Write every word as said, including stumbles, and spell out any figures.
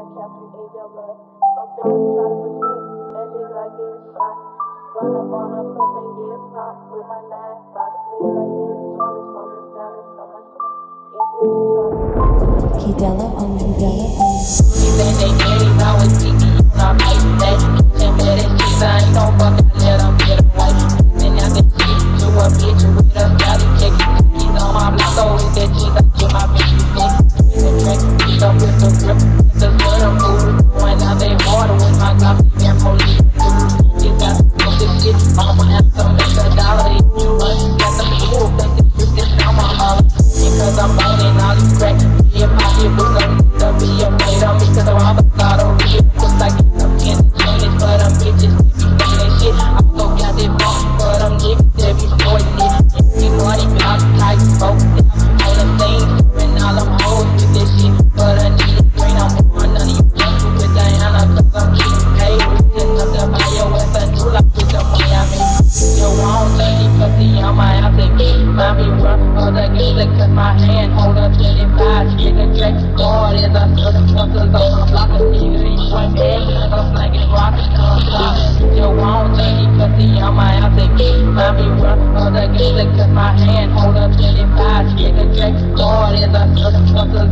Kidella on the Kidella on my hand, hold up twenty-five, nigga Drake hard as I feel the fuckers on my block of nigga, he went bad, I'm slanging rockets, come stop. Yo, I don't think he pussy on my house, they keep my me rough, other nigga, cause my hand, hold up twenty-five, nigga Drake hard as I feel the fuckers